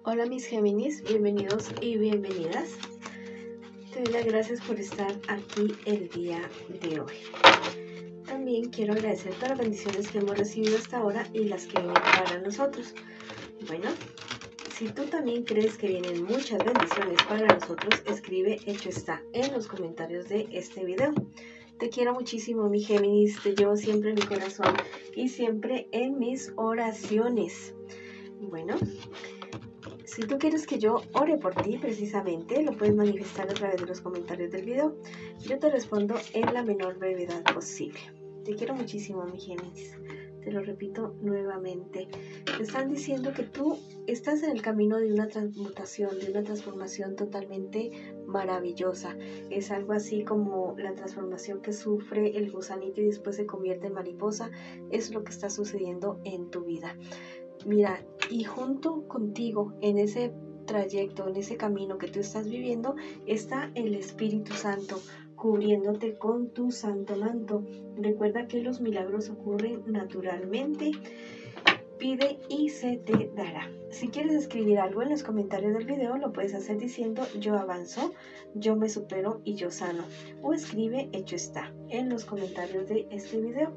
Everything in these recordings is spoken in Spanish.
Hola mis Géminis, bienvenidos y bienvenidas. Te doy las gracias por estar aquí el día de hoy. También quiero agradecer todas las bendiciones que hemos recibido hasta ahora y las que vienen para nosotros. Bueno, si tú también crees que vienen muchas bendiciones para nosotros, escribe hecho está en los comentarios de este video. Te quiero muchísimo, mi Géminis, te llevo siempre en mi corazón y siempre en mis oraciones. Bueno, si tú quieres que yo ore por ti, precisamente, lo puedes manifestar a través de los comentarios del video. Yo te respondo en la menor brevedad posible. Te quiero muchísimo, mi Géminis. Te lo repito nuevamente. Te están diciendo que tú estás en el camino de una transmutación, de una transformación totalmente maravillosa. Es algo así como la transformación que sufre el gusanito y después se convierte en mariposa. Es lo que está sucediendo en tu vida. Mira, y junto contigo en ese trayecto, en ese camino que tú estás viviendo, está el Espíritu Santo cubriéndote con tu santo manto. Recuerda que los milagros ocurren naturalmente. Pide y se te dará. Si quieres escribir algo en los comentarios del video, lo puedes hacer diciendo yo avanzo, yo me supero y yo sano. O escribe hecho está en los comentarios de este video.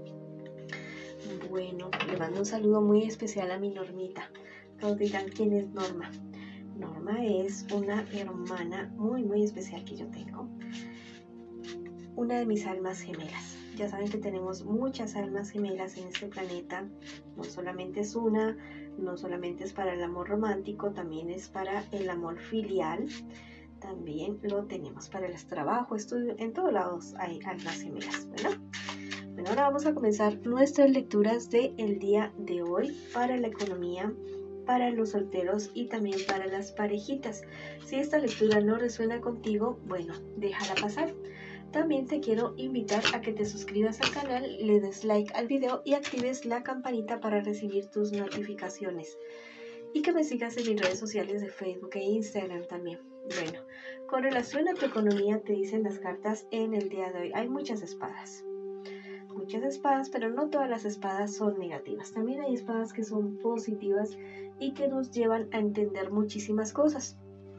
Bueno, le mando un saludo muy especial a mi Normita. Todos dirán quién es Norma. Norma es una hermana muy especial que yo tengo. Una de mis almas gemelas. Ya saben que tenemos muchas almas gemelas en este planeta. No solamente es una, no solamente es para el amor romántico, también es para el amor filial. También lo tenemos para el trabajo, estudio. En todos lados hay almas gemelas, ¿verdad? Bueno, ahora vamos a comenzar nuestras lecturas del día de hoy para la economía, para los solteros y también para las parejitas. Si esta lectura no resuena contigo, bueno, déjala pasar. También te quiero invitar a que te suscribas al canal, le des like al video y actives la campanita para recibir tus notificaciones. Y que me sigas en mis redes sociales de Facebook e Instagram también. Bueno, con relación a tu economía te dicen las cartas en el día de hoy. Hay muchas espadas, pero no todas las espadas son negativas. También hay espadas que son positivas y que nos llevan a entender muchísimas cosas.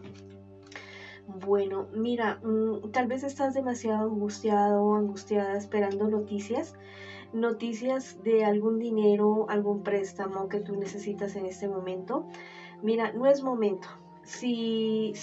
Bueno, mira, tal vez estás demasiado angustiado o angustiada esperando noticias de algún dinero, algún préstamo que tú necesitas en este momento. Mira, no es momento. Si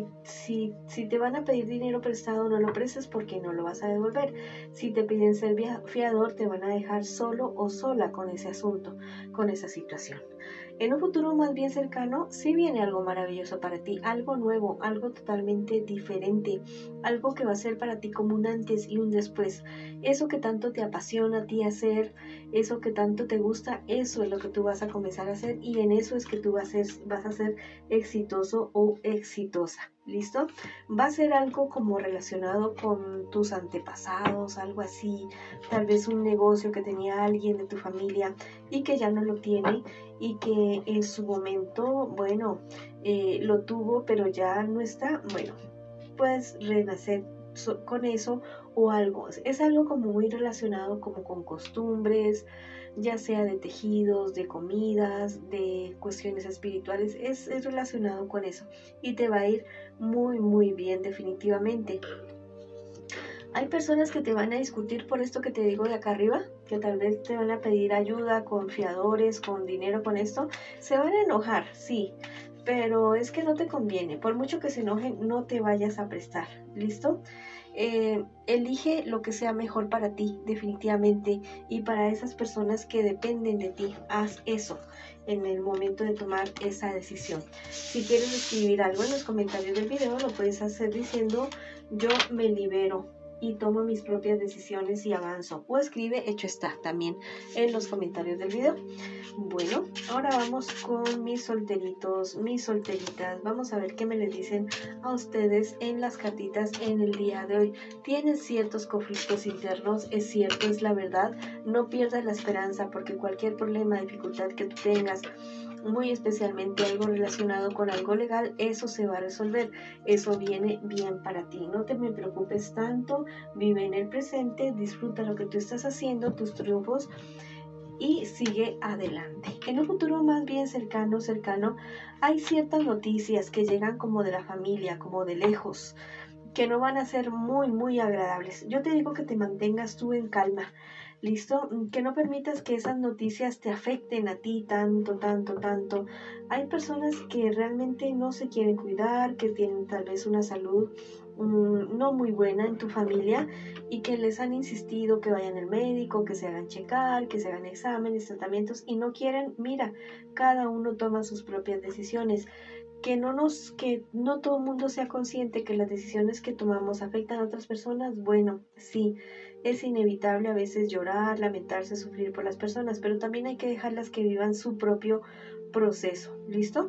te van a pedir dinero prestado, no lo prestes porque no lo vas a devolver. Si te piden ser fiador, te van a dejar solo o sola con ese asunto, con esa situación. En un futuro más bien cercano, sí viene algo maravilloso para ti, algo nuevo, algo totalmente diferente, algo que va a ser para ti como un antes y un después. Eso que tanto te apasiona a ti hacer, eso que tanto te gusta, eso es lo que tú vas a comenzar a hacer y en eso es que tú vas a ser exitoso o exitosa. ¿Listo? Va a ser algo como relacionado con tus antepasados, algo así, tal vez un negocio que tenía alguien de tu familia y que ya no lo tiene y que en su momento, bueno, lo tuvo pero ya no está. Bueno, puedes renacer con eso o algo. Es algo como muy relacionado como con costumbres, ya sea de tejidos, de comidas, de cuestiones espirituales, es relacionado con eso y te va a ir muy bien definitivamente. Hay personas que te van a discutir por esto que te digo de acá arriba, que tal vez te van a pedir ayuda con fiadores, con dinero, con esto. Se van a enojar, sí, pero es que no te conviene. Por mucho que se enojen, no te vayas a prestar, ¿listo? Elige lo que sea mejor para ti, definitivamente, y para esas personas que dependen de ti, haz eso en el momento de tomar esa decisión. Si quieres escribir algo en los comentarios del video, lo puedes hacer diciendo yo me libero y tomo mis propias decisiones y avanzo, o escribe hecho está también en los comentarios del video. Bueno, ahora vamos con mis solteritos, mis solteritas. Vamos a ver qué me les dicen a ustedes en las cartitas en el día de hoy. Tienes ciertos conflictos internos, es cierto, es la verdad. No pierdas la esperanza porque cualquier problema, dificultad que tú tengas, muy especialmente algo relacionado con algo legal, eso se va a resolver, eso viene bien para ti. No te me preocupes tanto, vive en el presente, disfruta lo que tú estás haciendo, tus triunfos, y sigue adelante. En un futuro más bien cercano, hay ciertas noticias que llegan como de la familia, como de lejos, que no van a ser muy agradables. Yo te digo que te mantengas tú en calma, ¿listo? Que no permitas que esas noticias te afecten a ti tanto. Hay personas que realmente no se quieren cuidar, que tienen tal vez una salud no muy buena en tu familia y que les han insistido que vayan al médico, que se hagan checar, que se hagan exámenes, tratamientos y no quieren. Mira, cada uno toma sus propias decisiones. Que no todo el mundo sea consciente que las decisiones que tomamos afectan a otras personas. Bueno, sí, es inevitable a veces llorar, lamentarse, sufrir por las personas, pero también hay que dejarlas que vivan su propio proceso. ¿Listo?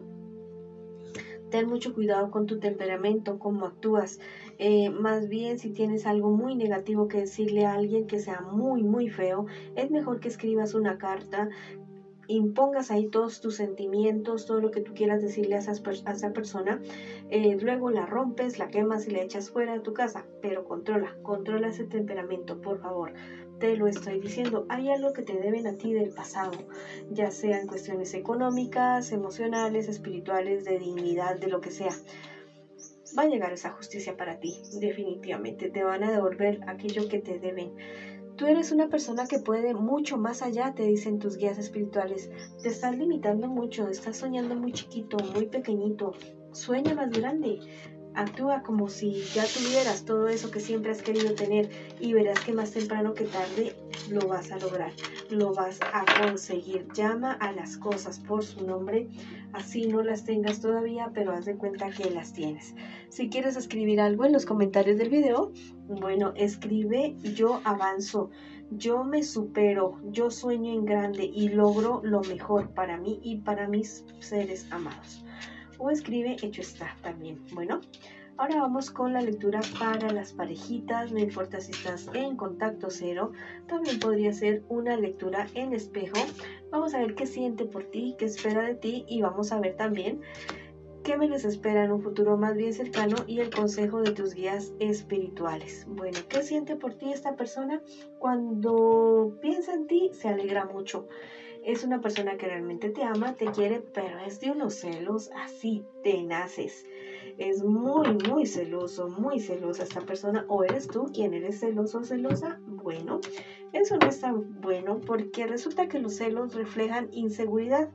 Ten mucho cuidado con tu temperamento, cómo actúas. Más bien, si tienes algo muy negativo que decirle a alguien que sea muy feo, es mejor que escribas una carta, impongas ahí todos tus sentimientos, todo lo que tú quieras decirle a esa persona, luego la rompes, la quemas y la echas fuera de tu casa, pero controla ese temperamento, por favor. Te lo estoy diciendo, hay algo que te deben a ti del pasado, ya sea en cuestiones económicas, emocionales, espirituales, de dignidad, de lo que sea. Va a llegar esa justicia para ti, definitivamente, te van a devolver aquello que te deben. Tú eres una persona que puede mucho más allá, te dicen tus guías espirituales. Te estás limitando mucho, estás soñando muy chiquito, muy pequeñito. Sueña más grande. Actúa como si ya tuvieras todo eso que siempre has querido tener y verás que más temprano que tarde lo vas a lograr, lo vas a conseguir. Llama a las cosas por su nombre, así no las tengas todavía, pero haz de cuenta que las tienes. Si quieres escribir algo en los comentarios del video, bueno, escribe: yo avanzo, yo me supero, yo sueño en grande y logro lo mejor para mí y para mis seres amados. O escribe: hecho está también. Bueno, ahora vamos con la lectura para las parejitas. No importa si estás en contacto cero, también podría ser una lectura en espejo. Vamos a ver qué siente por ti, qué espera de ti y vamos a ver también qué me les espera en un futuro más bien cercano y el consejo de tus guías espirituales. Bueno, ¿qué siente por ti esta persona? Cuando piensa en ti, se alegra mucho. Es una persona que realmente te ama, te quiere, pero es de unos celos así tenaces. Es muy celoso, muy celosa esta persona. ¿O eres tú quien eres celoso o celosa? Bueno, eso no es tan bueno porque resulta que los celos reflejan inseguridad.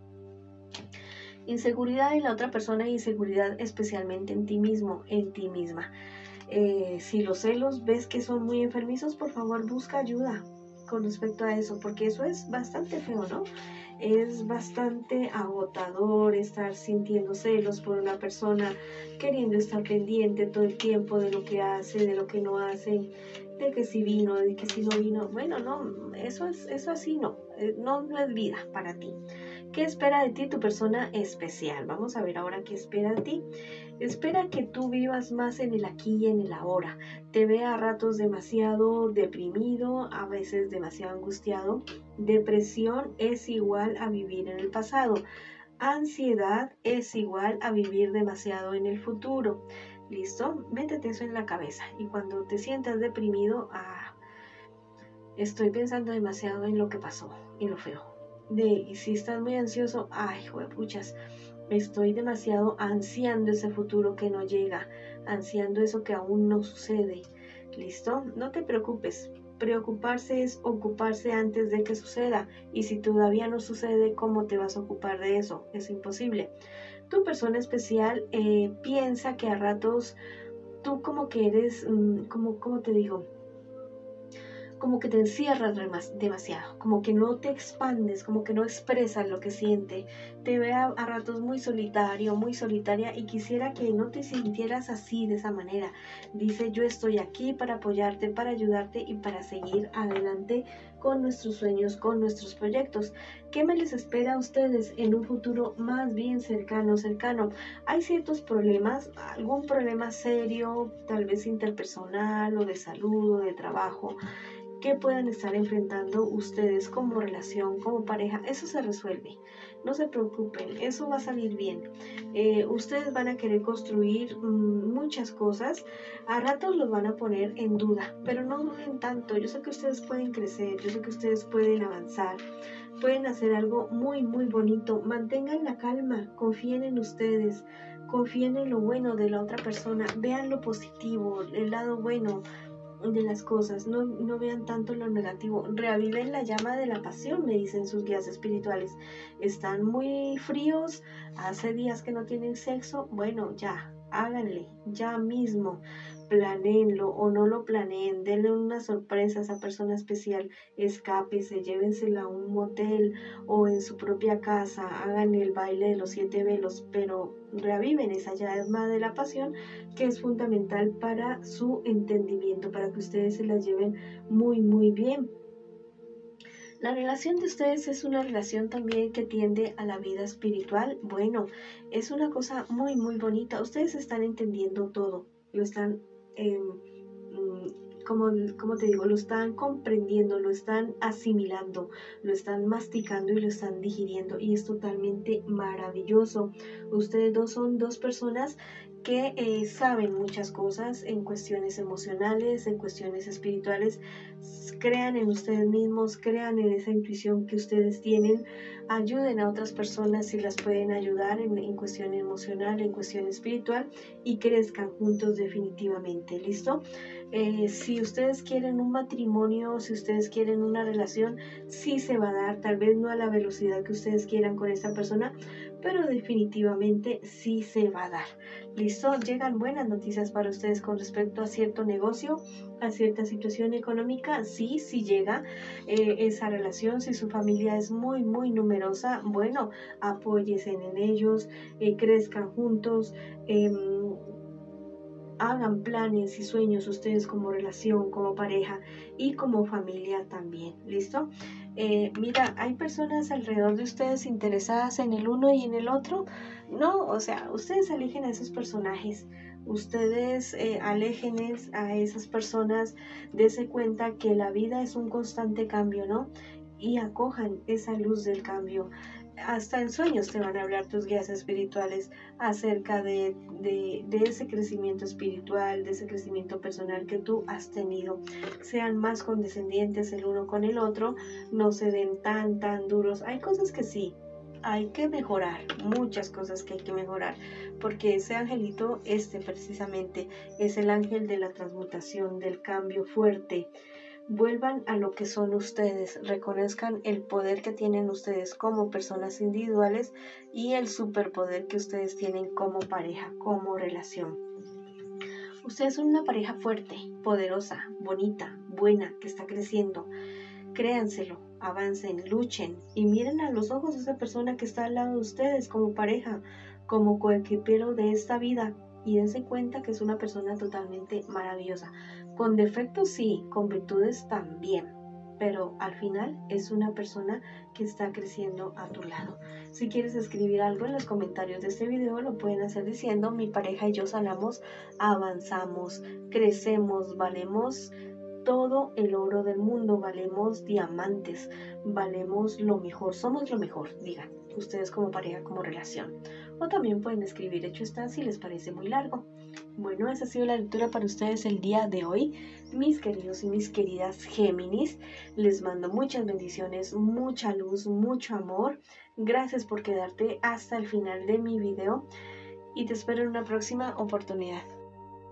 Inseguridad en la otra persona e inseguridad especialmente en ti mismo, en ti misma. Si los celos ves que son muy enfermizos, por favor busca ayuda con respecto a eso, porque eso es bastante feo, ¿no? Es bastante agotador estar sintiendo celos por una persona, queriendo estar pendiente todo el tiempo de lo que hace, de lo que no hace, de que si vino, de que si no vino. Bueno, no, eso así no es vida para ti. ¿Qué espera de ti tu persona especial? Vamos a ver ahora qué espera de ti. Espera que tú vivas más en el aquí y en el ahora. Te ve a ratos demasiado deprimido, a veces demasiado angustiado. Depresión es igual a vivir en el pasado. Ansiedad es igual a vivir demasiado en el futuro. ¿Listo? Métete eso en la cabeza. Y cuando te sientas deprimido, estoy pensando demasiado en lo que pasó, en lo feo. Y si estás muy ansioso, ay, juepuchas, estoy demasiado ansiando ese futuro que no llega, ansiando eso que aún no sucede. ¿Listo? No te preocupes. Preocuparse es ocuparse antes de que suceda. Y si todavía no sucede, ¿cómo te vas a ocupar de eso? Es imposible. Tu persona especial piensa que a ratos tú como que eres, ¿cómo te digo? Como que te encierras demasiado, como que no te expandes, como que no expresas lo que siente. Te ve a ratos muy solitario, muy solitaria y quisiera que no te sintieras así, de esa manera. Dice: yo estoy aquí para apoyarte, para ayudarte y para seguir adelante con nuestros sueños, con nuestros proyectos. ¿Qué me les espera a ustedes en un futuro más bien cercano? Hay ciertos problemas, algún problema serio, tal vez interpersonal o de salud o de trabajo, que puedan estar enfrentando ustedes como relación, como pareja. Eso se resuelve, no se preocupen, eso va a salir bien. Ustedes van a querer construir muchas cosas, a ratos los van a poner en duda, pero no duden tanto. Yo sé que ustedes pueden crecer, yo sé que ustedes pueden avanzar, pueden hacer algo muy, muy bonito. Mantengan la calma, confíen en ustedes, confíen en lo bueno de la otra persona, vean lo positivo, el lado bueno de las cosas, no vean tanto lo negativo, reaviven la llama de la pasión, me dicen sus guías espirituales. Están muy fríos, hace días que no tienen sexo, bueno, ya, háganle, ya mismo, planéenlo o no lo planeen, denle una sorpresa a esa persona especial, escápese, llévensela a un motel o en su propia casa, háganle el baile de los 7 velos, pero reaviven esa llama de la pasión que es fundamental para su entendimiento, para que ustedes se la lleven muy, muy bien. La relación de ustedes es una relación también que tiende a la vida espiritual. Bueno, es una cosa muy, muy bonita. Ustedes están entendiendo todo, lo están, como te digo, lo están comprendiendo, lo están asimilando, lo están masticando y lo están digiriendo. Y es totalmente maravilloso. Ustedes dos son dos personas que saben muchas cosas en cuestiones emocionales, en cuestiones espirituales. Crean en ustedes mismos, crean en esa intuición que ustedes tienen, ayuden a otras personas si las pueden ayudar en cuestión emocional, en cuestión espiritual, y crezcan juntos definitivamente. ¿Listo? Si ustedes quieren un matrimonio, si ustedes quieren una relación, sí se va a dar, tal vez no a la velocidad que ustedes quieran con esa persona, pero definitivamente sí se va a dar. ¿Listo? Llegan buenas noticias para ustedes con respecto a cierto negocio, a cierta situación económica. Sí, sí llega esa relación. Si su familia es muy, muy numerosa, bueno, apóyense en ellos, crezcan juntos, hagan planes y sueños ustedes como relación, como pareja y como familia también. ¿Listo? Mira, hay personas alrededor de ustedes interesadas en el uno y en el otro. No, o sea, ustedes alejen a esos personajes. Ustedes alejen a esas personas, dense cuenta que la vida es un constante cambio, ¿no? Y acojan esa luz del cambio. Hasta en sueños te van a hablar tus guías espirituales acerca de ese crecimiento espiritual, de ese crecimiento personal que tú has tenido. Sean más condescendientes el uno con el otro, no se den tan duros. Hay cosas que sí, hay que mejorar, muchas cosas que hay que mejorar, porque ese angelito, precisamente, es el ángel de la transmutación, del cambio fuerte. Vuelvan a lo que son ustedes, reconozcan el poder que tienen ustedes como personas individuales y el superpoder que ustedes tienen como pareja, como relación. Ustedes son una pareja fuerte, poderosa, bonita, buena, que está creciendo. Créanselo, avancen, luchen y miren a los ojos de esa persona que está al lado de ustedes como pareja, como coequipero de esta vida, y dense cuenta que es una persona totalmente maravillosa. Con defectos sí, con virtudes también, pero al final es una persona que está creciendo a tu lado. Si quieres escribir algo en los comentarios de este video, lo pueden hacer diciendo: mi pareja y yo sanamos, avanzamos, crecemos, valemos todo el oro del mundo, valemos diamantes, valemos lo mejor, somos lo mejor, digan ustedes como pareja, como relación. O también pueden escribir hecho está si les parece muy largo. Bueno, esa ha sido la lectura para ustedes el día de hoy, mis queridos y mis queridas Géminis. Les mando muchas bendiciones, mucha luz, mucho amor. Gracias por quedarte hasta el final de mi video y te espero en una próxima oportunidad.